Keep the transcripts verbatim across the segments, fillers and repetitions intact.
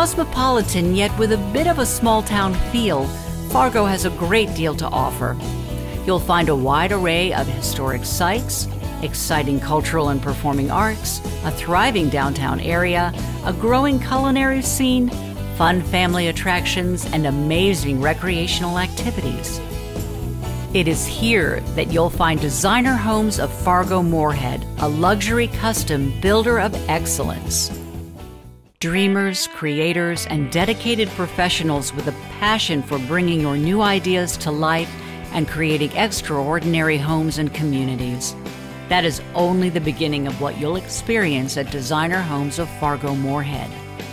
Cosmopolitan, yet with a bit of a small-town feel, Fargo has a great deal to offer. You'll find a wide array of historic sites, exciting cultural and performing arts, a thriving downtown area, a growing culinary scene, fun family attractions, and amazing recreational activities. It is here that you'll find Designer Homes of Fargo-Moorhead, a luxury custom builder of excellence. Dreamers, creators, and dedicated professionals with a passion for bringing your new ideas to life and creating extraordinary homes and communities. That is only the beginning of what you'll experience at Designer Homes of Fargo-Moorhead.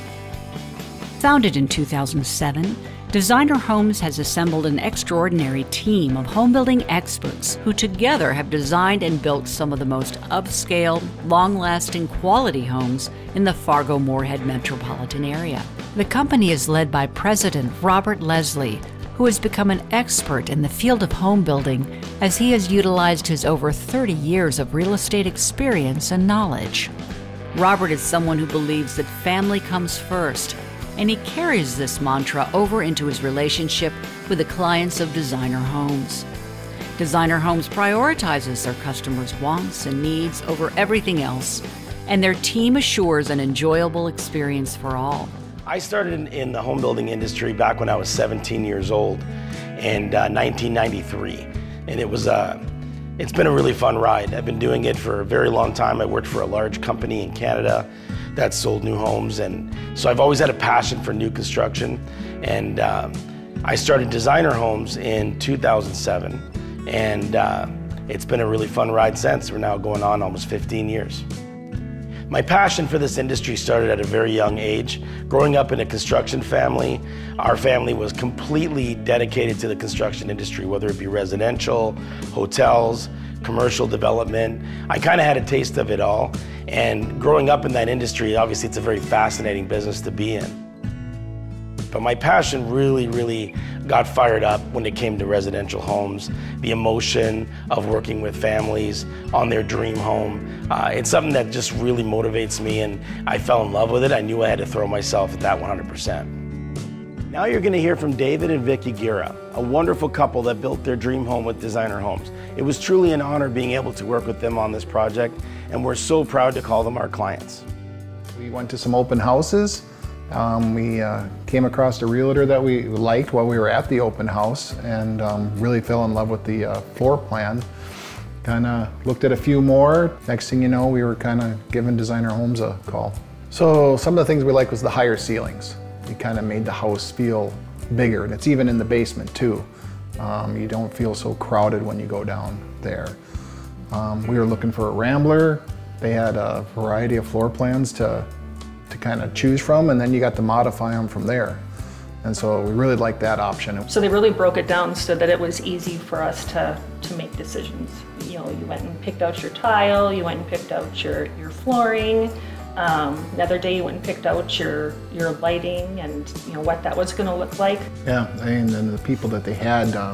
Founded in two thousand seven, Designer Homes has assembled an extraordinary team of home-building experts who together have designed and built some of the most upscale, long-lasting quality homes in the Fargo-Moorhead metropolitan area. The company is led by President Robert Leslie, who has become an expert in the field of home building as he has utilized his over thirty years of real estate experience and knowledge. Robert is someone who believes that family comes first, and he carries this mantra over into his relationship with the clients of Designer Homes. Designer Homes prioritizes their customers' wants and needs over everything else, and their team assures an enjoyable experience for all. I started in, in the home building industry back when I was seventeen years old in uh, nineteen ninety-three, and it was uh, it's been a really fun ride. I've been doing it for a very long time. I worked for a large company in Canada that sold new homes, and so I've always had a passion for new construction. And uh, I started Designer Homes in two thousand seven, and uh, it's been a really fun ride since. We're now going on almost fifteen years. My passion for this industry started at a very young age. Growing up in a construction family, our family was completely dedicated to the construction industry, whether it be residential, hotels, commercial development. I kind of had a taste of it all. And growing up in that industry, obviously it's a very fascinating business to be in. But my passion really, really got fired up when it came to residential homes, the emotion of working with families on their dream home. Uh, it's something that just really motivates me, and I fell in love with it. I knew I had to throw myself at that one hundred percent. Now you're going to hear from David and Vicki Gira, a wonderful couple that built their dream home with Designer Homes. It was truly an honor being able to work with them on this project, and we're so proud to call them our clients. We went to some open houses. Um, we uh, came across a realtor that we liked while we were at the open house, and um, really fell in love with the uh, floor plan. Kind of looked at a few more. Next thing you know, we were kind of giving Designer Homes a call. So some of the things we liked was the higher ceilings. It kind of made the house feel bigger, and it's even in the basement too. Um, you don't feel so crowded when you go down there. Um, we were looking for a Rambler. They had a variety of floor plans to to kind of choose from, and then you got to modify them from there. And so we really liked that option. So they really broke it down so that it was easy for us to, to make decisions. You know, you went and picked out your tile, you went and picked out your, your flooring. Um, another day you went and picked out your, your lighting and you know what that was gonna look like. Yeah, and then the people that they had uh,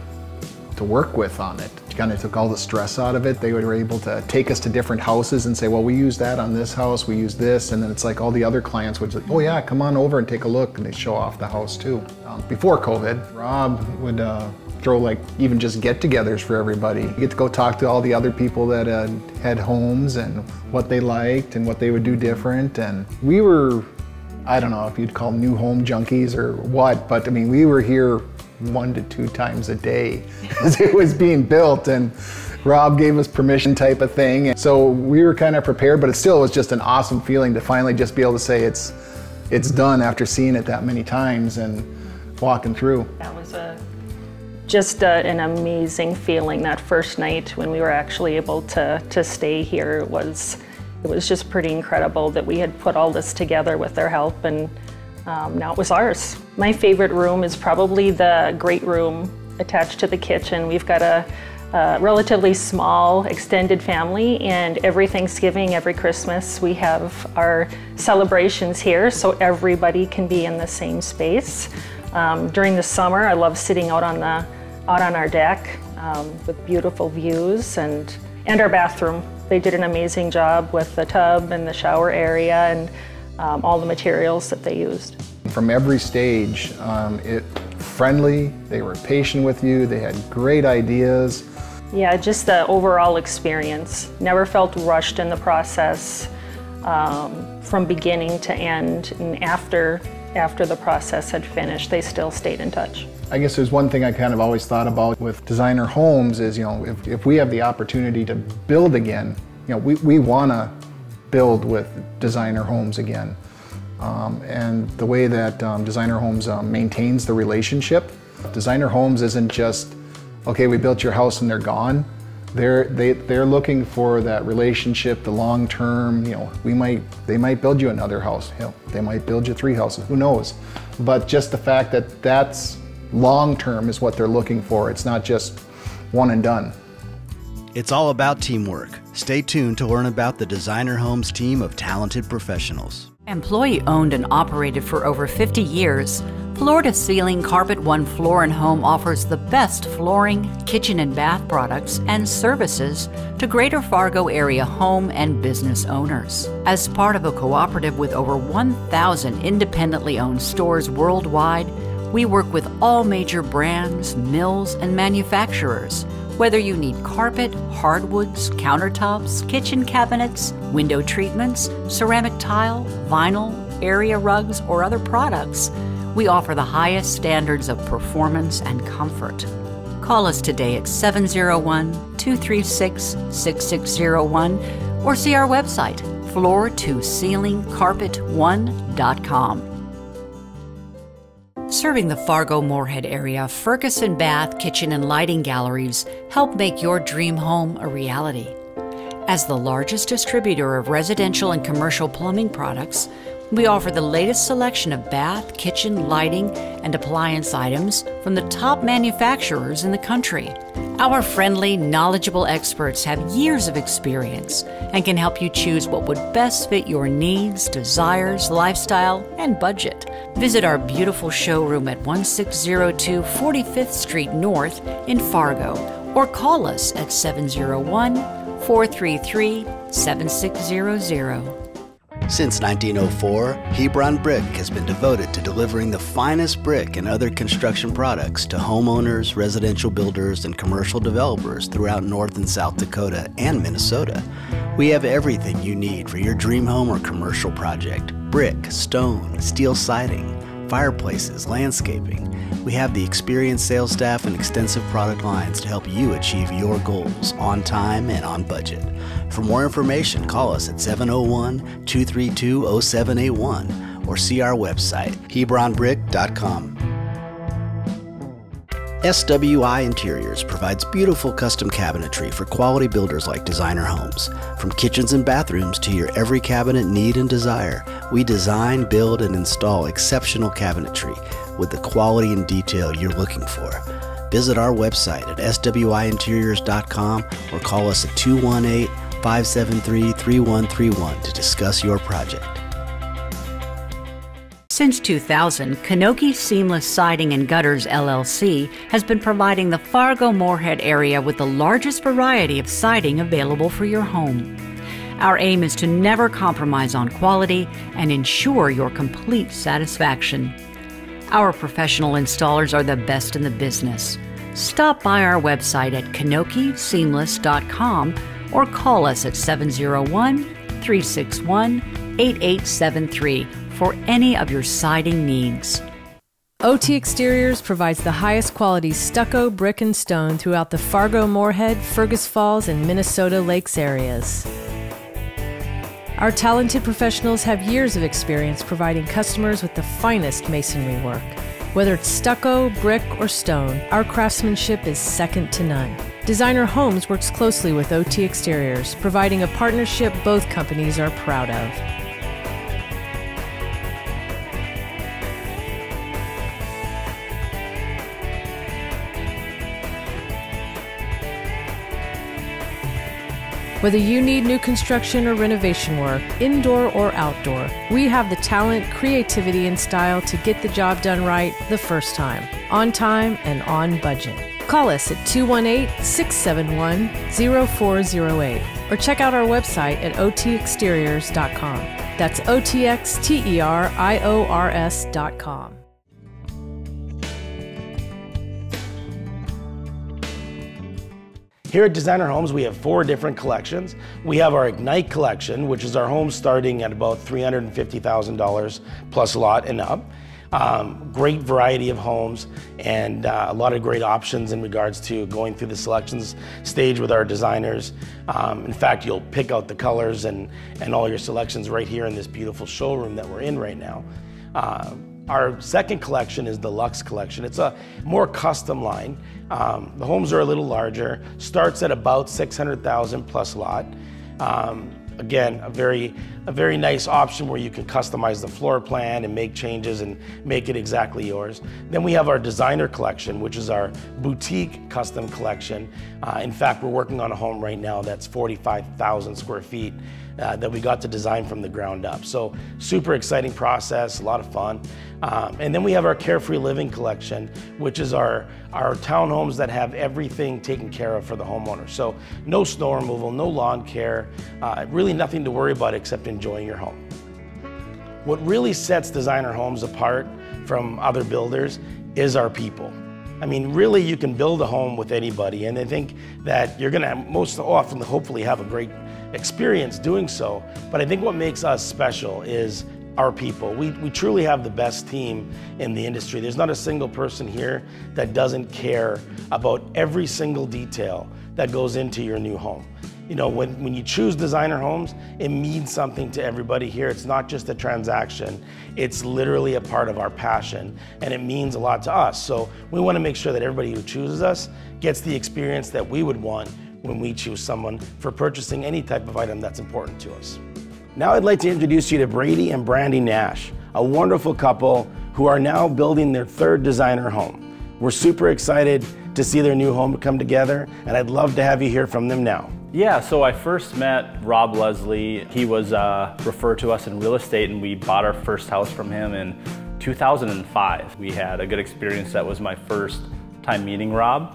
to work with on it kind of took all the stress out of it. They were able to take us to different houses and say, well, we use that on this house, we use this, and then it's like all the other clients would say, oh yeah, come on over and take a look, and they show off the house too. Um, before COVID, Rob would uh, throw like even just get-togethers for everybody. You get to go talk to all the other people that uh, had homes and what they liked and what they would do different, and we were, I don't know if you'd call them new home junkies or what, but I mean, we were here one to two times a day as it was being built, and Rob gave us permission type of thing. And so we were kind of prepared, but it still was just an awesome feeling to finally just be able to say it's it's done after seeing it that many times and walking through. That was a just a, an amazing feeling that first night when we were actually able to to stay here. It was it was just pretty incredible that we had put all this together with their help, and Um, now it was ours. My favorite room is probably the great room attached to the kitchen. We've got a, a relatively small extended family, and every Thanksgiving, every Christmas, we have our celebrations here so everybody can be in the same space. Um, during the summer, I love sitting out on, the, out on our deck um, with beautiful views, and, and our bathroom. They did an amazing job with the tub and the shower area, and um, all the materials that they used. From every stage, um, it friendly, they were patient with you, they had great ideas. Yeah, just the overall experience. Never felt rushed in the process um, from beginning to end, and after, after the process had finished, they still stayed in touch. I guess there's one thing I kind of always thought about with Designer Homes is, you know, if, if we have the opportunity to build again, you know, we, we want to build with Designer Homes again. Um, and the way that um, Designer Homes um, maintains the relationship, Designer Homes isn't just, okay, we built your house and they're gone. They're, they, they're looking for that relationship, the long term, you know, we might, they might build you another house, you know, they might build you three houses, who knows? But just the fact that that's long term is what they're looking for. It's not just one and done. It's all about teamwork. Stay tuned to learn about the Designer Homes team of talented professionals. Employee owned and operated for over fifty years, Floor to Ceiling Carpet One Floor and Home offers the best flooring, kitchen and bath products and services to Greater Fargo area home and business owners. As part of a cooperative with over one thousand independently owned stores worldwide, we work with all major brands, mills, and manufacturers. Whether you need carpet, hardwoods, countertops, kitchen cabinets, window treatments, ceramic tile, vinyl, area rugs, or other products, we offer the highest standards of performance and comfort. Call us today at seven oh one, two three six, six six zero one or see our website, floor to ceiling carpet one dot com. Serving the Fargo-Moorhead area, Ferguson Bath Kitchen and Lighting Galleries help make your dream home a reality. As the largest distributor of residential and commercial plumbing products, we offer the latest selection of bath, kitchen, lighting, and appliance items from the top manufacturers in the country. Our friendly, knowledgeable experts have years of experience and can help you choose what would best fit your needs, desires, lifestyle, and budget. Visit our beautiful showroom at sixteen oh two forty-fifth Street North in Fargo or call us at seven oh one, four three three, seven six zero zero. Since nineteen oh four, Hebron Brick has been devoted to delivering the finest brick and other construction products to homeowners, residential builders, and commercial developers throughout North and South Dakota and Minnesota. We have everything you need for your dream home or commercial project: brick, stone, steel siding, fireplaces, landscaping. We have the experienced sales staff and extensive product lines to help you achieve your goals on time and on budget. For more information, call us at seven oh one, two three two, oh seven eight one or see our website, hebron brick dot com. S W I Interiors provides beautiful custom cabinetry for quality builders like Designer Homes. From kitchens and bathrooms to your every cabinet need and desire, we design, build, and install exceptional cabinetry with the quality and detail you're looking for. Visit our website at S W I interiors dot com or call us at two one eight, five seven three, three one three one to discuss your project. Since two thousand, Kanoki Seamless Siding and Gutters L L C has been providing the Fargo-Moorhead area with the largest variety of siding available for your home. Our aim is to never compromise on quality and ensure your complete satisfaction. Our professional installers are the best in the business. Stop by our website at kanoki seamless dot com or call us at seven oh one, three six one, eight eight seven three for any of your siding needs. O T Exteriors provides the highest quality stucco, brick, and stone throughout the Fargo-Moorhead, Fergus Falls, and Minnesota Lakes areas. Our talented professionals have years of experience providing customers with the finest masonry work. Whether it's stucco, brick, or stone, our craftsmanship is second to none. Designer Homes works closely with O T Exteriors, providing a partnership both companies are proud of. Whether you need new construction or renovation work, indoor or outdoor, we have the talent, creativity, and style to get the job done right the first time, on time and on budget. Call us at two one eight, six seven one, zero four zero eight or check out our website at O T exteriors dot com. That's O T X T E R I O R S dot com. Here at Designer Homes, we have four different collections. We have our Ignite collection, which is our home starting at about three hundred fifty thousand dollars plus lot and up. Um, great variety of homes and uh, a lot of great options in regards to going through the selections stage with our designers. Um, in fact, you'll pick out the colors and, and all your selections right here in this beautiful showroom that we're in right now. Uh, Our second collection is the Luxe collection. It's a more custom line. Um, the homes are a little larger, starts at about six hundred thousand plus lot. Um, again, a very, a very nice option where you can customize the floor plan and make changes and make it exactly yours. Then we have our Designer collection, which is our boutique custom collection. Uh, in fact, we're working on a home right now that's forty-five thousand square feet. Uh, that we got to design from the ground up. So super exciting process, a lot of fun. Um, and then we have our Carefree Living collection, which is our, our townhomes that have everything taken care of for the homeowner. So no snow removal, no lawn care, uh, really nothing to worry about except enjoying your home. What really sets Designer Homes apart from other builders is our people. I mean, really you can build a home with anybody, and I think that you're gonna most often hopefully have a great experience doing so, but I think what makes us special is our people. We, we truly have the best team in the industry. There's not a single person here that doesn't care about every single detail that goes into your new home. You know, when, when you choose Designer Homes, it means something to everybody here. It's not just a transaction, it's literally a part of our passion, and it means a lot to us. So we want to make sure that everybody who chooses us gets the experience that we would want when we choose someone for purchasing any type of item that's important to us. Now I'd like to introduce you to Brady and Brandy Nash, a wonderful couple who are now building their third designer home. We're super excited to see their new home come together, and I'd love to have you hear from them now. Yeah, so I first met Rob Leslie. He was uh, referred to us in real estate, and we bought our first house from him in two thousand five. We had a good experience. That was my first time meeting Rob,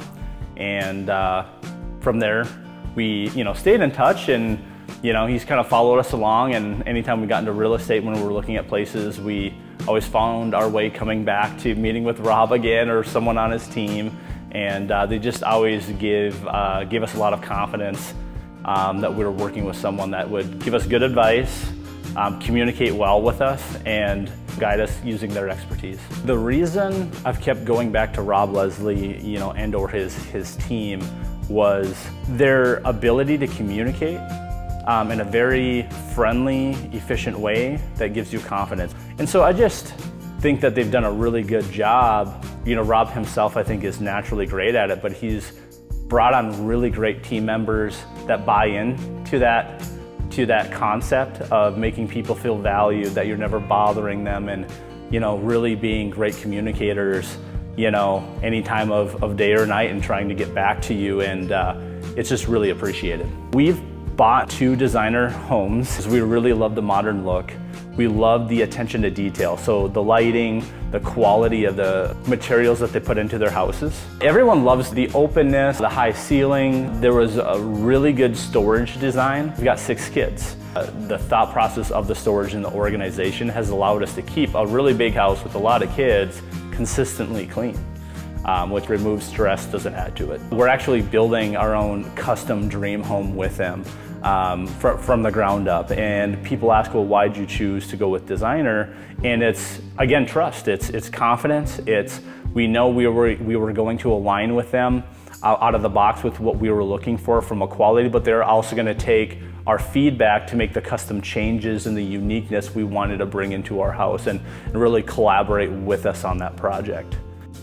and uh, from there, we you know stayed in touch, and you know he's kind of followed us along. And anytime we got into real estate, when we were looking at places, we always found our way coming back to meeting with Rob again or someone on his team. And uh, they just always give uh, give us a lot of confidence um, that we were working with someone that would give us good advice, um, communicate well with us, and guide us using their expertise. The reason I've kept going back to Rob Leslie, you know, and or his his team, was their ability to communicate um, in a very friendly, efficient way that gives you confidence. And so I just think that they've done a really good job. You know, Rob himself, I think, is naturally great at it, but he's brought on really great team members that buy in to that, to that concept of making people feel valued, that you're never bothering them, and, you know, really being great communicators, you know, any time of, of day or night, and trying to get back to you, and uh, it's just really appreciated. We've bought two designer homes because we really love the modern look. We love the attention to detail, so the lighting, the quality of the materials that they put into their houses. Everyone loves the openness, the high ceiling. There was a really good storage design. We've got six kids. Uh, the thought process of the storage and the organization has allowed us to keep a really big house with a lot of kids consistently clean, um, which removes stress, doesn't add to it. We're actually building our own custom dream home with them. Um, fr from the ground up, and people ask, well, why'd you choose to go with designer? And it's, again, trust. It's it's confidence. It's we know we were we were going to align with them uh, out of the box with what we were looking for from a quality, but they're also going to take our feedback to make the custom changes and the uniqueness we wanted to bring into our house, and, and really collaborate with us on that project.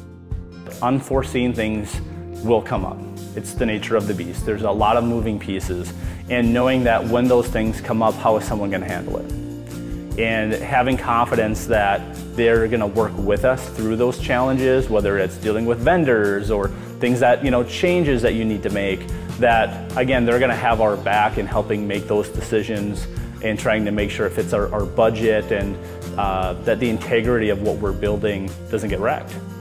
Unforeseen things will come up. It's the nature of the beast. There's a lot of moving pieces, and knowing that when those things come up, how is someone going to handle it? And having confidence that they're going to work with us through those challenges, whether it's dealing with vendors or things that, you know, changes that you need to make, that, again, they're going to have our back in helping make those decisions and trying to make sure it fits our, our budget, and uh, that the integrity of what we're building doesn't get wrecked.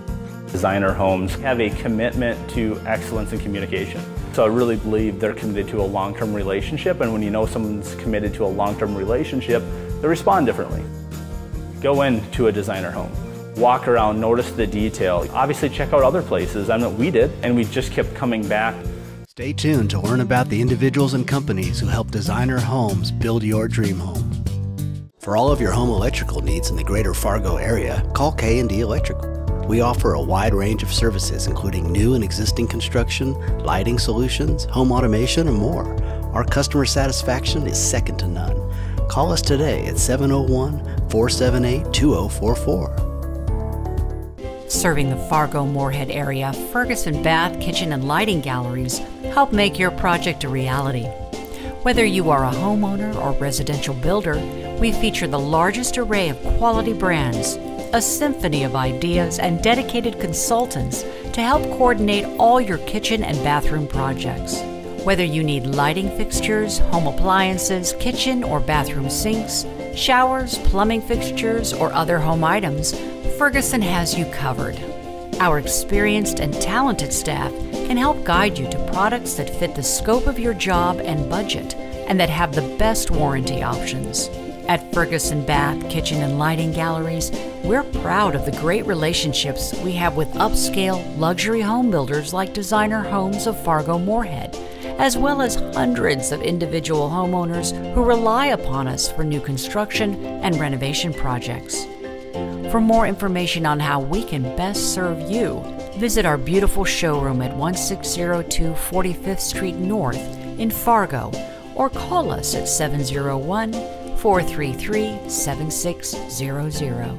Designer Homes have a commitment to excellence in communication. So I really believe they're committed to a long-term relationship, and when you know someone's committed to a long-term relationship, they respond differently. Go into a Designer Home, walk around, notice the detail. Obviously check out other places. I know we did, and we just kept coming back. Stay tuned to learn about the individuals and companies who help Designer Homes build your dream home. For all of your home electrical needs in the greater Fargo area, call K and D Electrical. We offer a wide range of services including new and existing construction, lighting solutions, home automation, and more. Our customer satisfaction is second to none. Call us today at seven oh one, four seven eight, two oh four four. Serving the Fargo-Moorhead area, Ferguson Bath, Kitchen, and Lighting Galleries help make your project a reality. Whether you are a homeowner or residential builder, we feature the largest array of quality brands, a symphony of ideas, and dedicated consultants to help coordinate all your kitchen and bathroom projects. Whether you need lighting fixtures, home appliances, kitchen or bathroom sinks, showers, plumbing fixtures, or other home items, Ferguson has you covered. Our experienced and talented staff can help guide you to products that fit the scope of your job and budget, and that have the best warranty options. At Ferguson Bath, Kitchen, and Lighting Galleries, we're proud of the great relationships we have with upscale luxury home builders like Designer Homes of Fargo-Moorhead, as well as hundreds of individual homeowners who rely upon us for new construction and renovation projects. For more information on how we can best serve you, visit our beautiful showroom at one six zero two forty-fifth Street North in Fargo, or call us at seven oh one, four three three, seven six zero zero.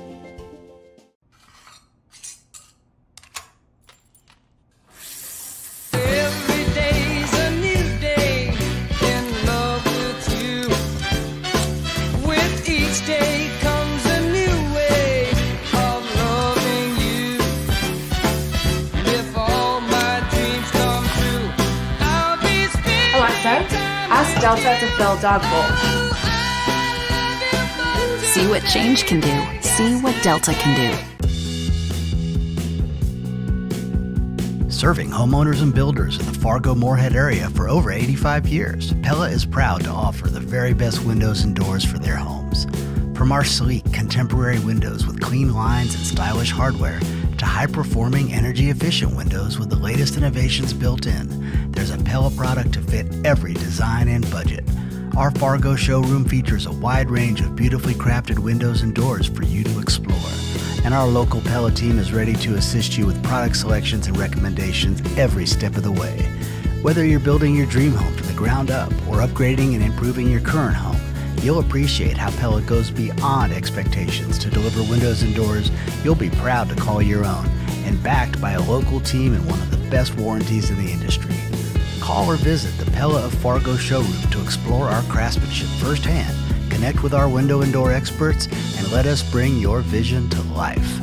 Ask Delta to fill dog bowl. See what change can do. See what Delta can do. Serving homeowners and builders in the Fargo-Moorhead area for over eighty-five years, Pella is proud to offer the very best windows and doors for their homes. From our sleek, contemporary windows with clean lines and stylish hardware, to high-performing, energy-efficient windows with the latest innovations built in, there's a Pella product to fit every design and budget. Our Fargo showroom features a wide range of beautifully crafted windows and doors for you to explore. And our local Pella team is ready to assist you with product selections and recommendations every step of the way. Whether you're building your dream home from the ground up or upgrading and improving your current home, you'll appreciate how Pella goes beyond expectations to deliver windows and doors you'll be proud to call your own, and backed by a local team and one of the best warranties in the industry. Call or visit the Pella of Fargo showroom to explore our craftsmanship firsthand, connect with our window and door experts, and let us bring your vision to life.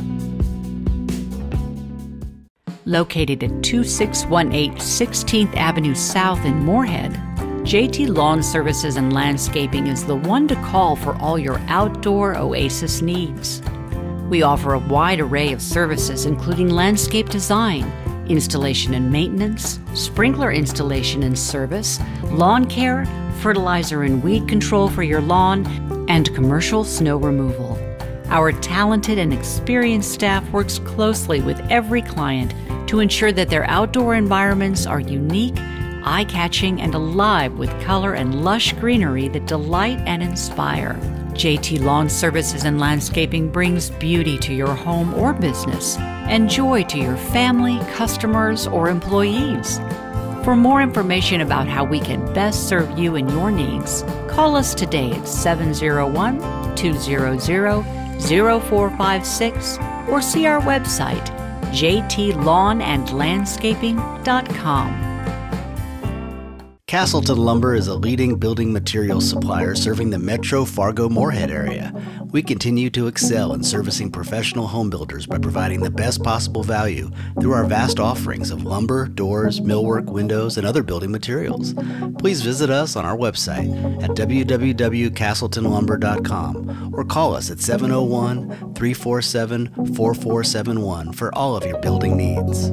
Located at two six one eight sixteenth Avenue South in Moorhead, J T Lawn Services and Landscaping is the one to call for all your outdoor oasis needs. We offer a wide array of services including landscape design, installation and maintenance, sprinkler installation and service, lawn care, fertilizer and weed control for your lawn, and commercial snow removal. Our talented and experienced staff works closely with every client to ensure that their outdoor environments are unique, eye-catching, and alive with color and lush greenery that delight and inspire. J T Lawn Services and Landscaping brings beauty to your home or business and joy to your family, customers, or employees. For more information about how we can best serve you and your needs, call us today at seven oh one, two hundred, oh four five six or see our website, j t lawn and landscaping dot com. Castleton Lumber is a leading building materials supplier serving the Metro Fargo-Moorhead area. We continue to excel in servicing professional home builders by providing the best possible value through our vast offerings of lumber, doors, millwork, windows, and other building materials. Please visit us on our website at w w w dot castleton lumber dot com or call us at seven oh one, three four seven, four four seven one for all of your building needs.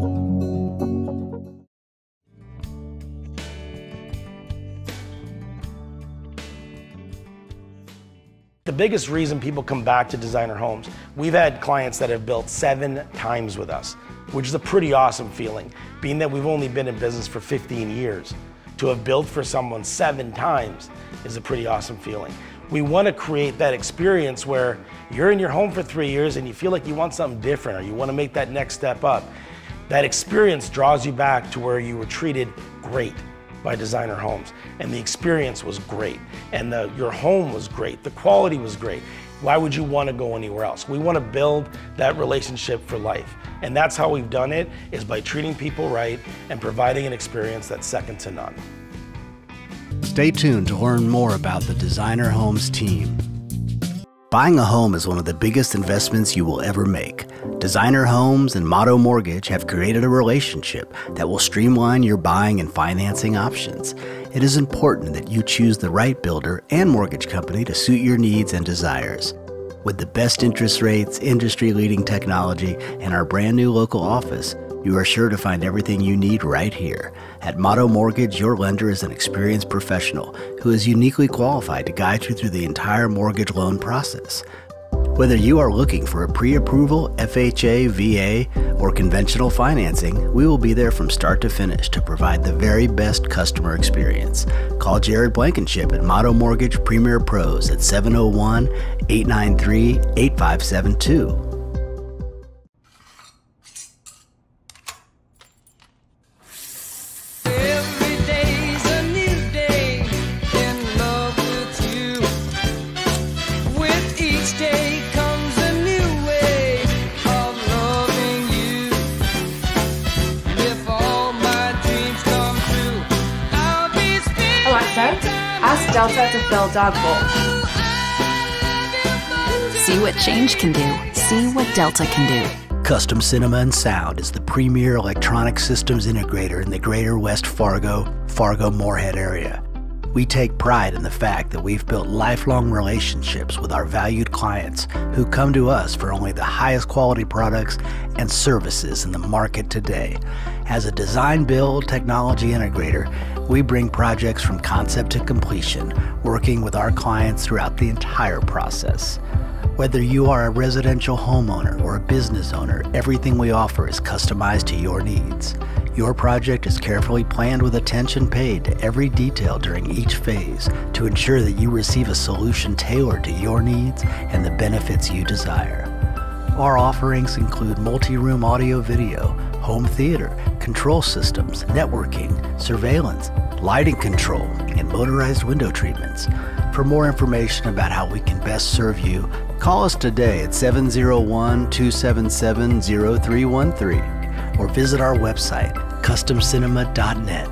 The biggest reason people come back to Designer Homes, we've had clients that have built seven times with us, which is a pretty awesome feeling. Being that we've only been in business for fifteen years, to have built for someone seven times is a pretty awesome feeling. We want to create that experience where you're in your home for three years and you feel like you want something different or you want to make that next step up. That experience draws you back to where you were treated great by Designer Homes, and the experience was great, and the, your home was great, the quality was great. Why would you want to go anywhere else? We want to build that relationship for life, and that's how we've done it, is by treating people right and providing an experience that's second to none. Stay tuned to learn more about the Designer Homes team. Buying a home is one of the biggest investments you will ever make. Designer Homes and Motto Mortgage have created a relationship that will streamline your buying and financing options. It is important that you choose the right builder and mortgage company to suit your needs and desires. With the best interest rates, industry-leading technology, and our brand new local office, you are sure to find everything you need right here. At Motto Mortgage, your lender is an experienced professional who is uniquely qualified to guide you through the entire mortgage loan process. Whether you are looking for a pre-approval, F H A, V A, or conventional financing, we will be there from start to finish to provide the very best customer experience. Call Jared Blankenship at Motto Mortgage Premier Pros at seven oh one, eight nine three, eight five seven two. Ask Delta to fill dog bowl. See what change can do. See what Delta can do. Custom Cinema and Sound is the premier electronic systems integrator in the greater West Fargo, Fargo-Moorhead area. We take pride in the fact that we've built lifelong relationships with our valued clients who come to us for only the highest quality products and services in the market today. As a design build technology integrator, we bring projects from concept to completion, working with our clients throughout the entire process. Whether you are a residential homeowner or a business owner, everything we offer is customized to your needs. Your project is carefully planned with attention paid to every detail during each phase to ensure that you receive a solution tailored to your needs and the benefits you desire. Our offerings include multi-room audio-video, home theater, control systems, networking, surveillance, lighting control, and motorized window treatments. For more information about how we can best serve you, call us today at seven oh one, two seven seven, oh three one three or visit our website, custom cinema dot net.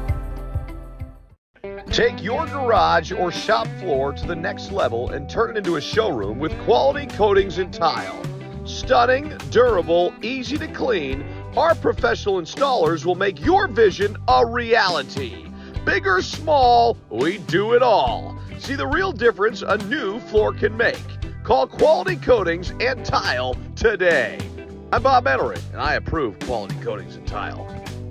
Take your garage or shop floor to the next level and turn it into a showroom with quality coatings and tile. Stunning, durable, easy to clean, our professional installers will make your vision a reality. Big or small, we do it all. See the real difference a new floor can make. Call Quality Coatings and Tile today. I'm Bob Edelry, and I approve quality coatings and tile.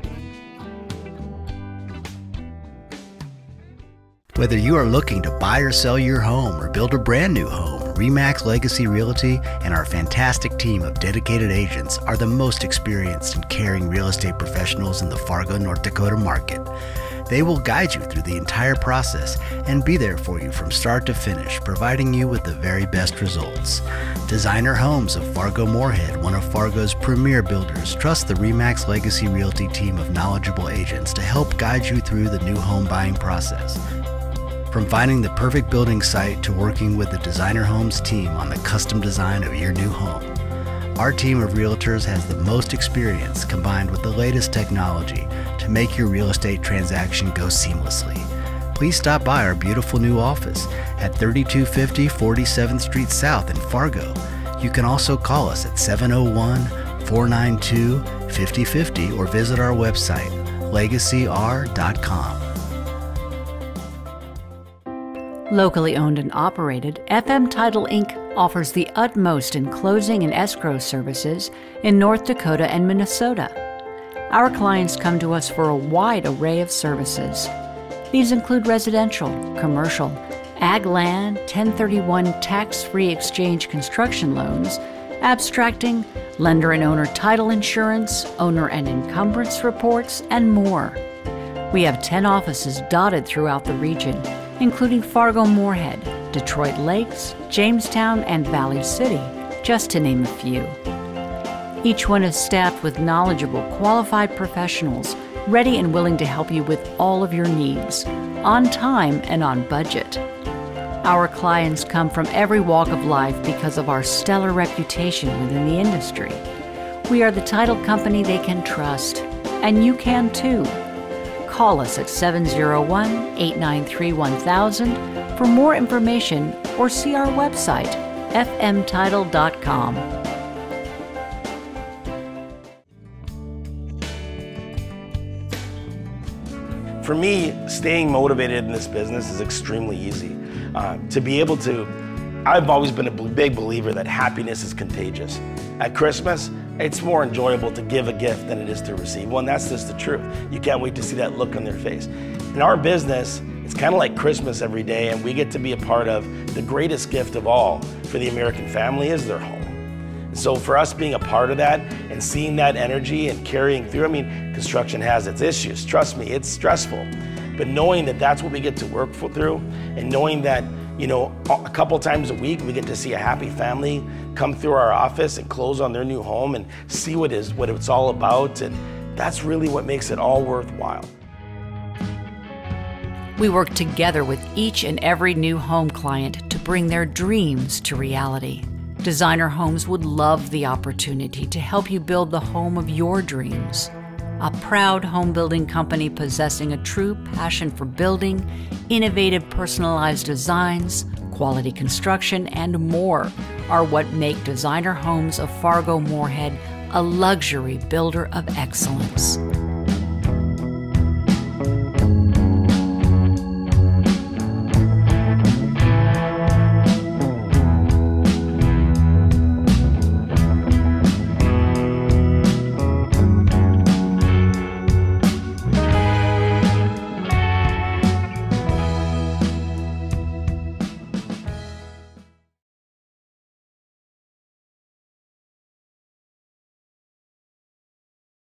Whether you are looking to buy or sell your home or build a brand new home, RE/MAX Legacy Realty and our fantastic team of dedicated agents are the most experienced and caring real estate professionals in the Fargo, North Dakota market. They will guide you through the entire process and be there for you from start to finish, providing you with the very best results. Designer Homes of Fargo-Moorhead, one of Fargo's premier builders, trust the RE/MAX Legacy Realty team of knowledgeable agents to help guide you through the new home buying process. From finding the perfect building site to working with the Designer Homes team on the custom design of your new home, Our team of realtors has the most experience combined with the latest technology to make your real estate transaction go seamlessly. Please stop by our beautiful new office at thirty-two fifty forty-seventh Street South in Fargo. You can also call us at seven oh one, four nine two, five oh five oh or visit our website, legacy r dot com. Locally owned and operated, F M Title Incorporated offers the utmost in closing and escrow services in North Dakota and Minnesota. Our clients come to us for a wide array of services. These include residential, commercial, ag land, ten thirty-one tax-free exchange construction loans, abstracting, lender and owner title insurance, owner and encumbrance reports, and more. We have ten offices dotted throughout the region, including Fargo-Moorhead, Detroit Lakes, Jamestown, and Valley City, just to name a few. Each one is staffed with knowledgeable, qualified professionals, ready and willing to help you with all of your needs, on time and on budget. Our clients come from every walk of life because of our stellar reputation within the industry. We are the title company they can trust, and you can too. Call us at seven oh one, eight nine three, one thousand for more information or see our website, f m title dot com. For me, staying motivated in this business is extremely easy. Uh, to be able to, I've always been a big believer that happiness is contagious. At Christmas, it's more enjoyable to give a gift than it is to receive one. That's just the truth. You can't wait to see that look on their face. In our business, it's kind of like Christmas every day, and we get to be a part of the greatest gift of all for the American family is their home. So for us being a part of that and seeing that energy and carrying through, I mean, construction has its issues. Trust me, it's stressful. But knowing that that's what we get to work for, through, and knowing that, you know, a couple times a week we get to see a happy family come through our office and close on their new home and see what is what it's all about, and that's really what makes it all worthwhile. We work together with each and every new home client to bring their dreams to reality. Designer Homes would love the opportunity to help you build the home of your dreams. A proud home building company possessing a true passion for building, innovative personalized designs, quality construction, and more are what make Designer Homes of Fargo-Moorhead a luxury builder of excellence.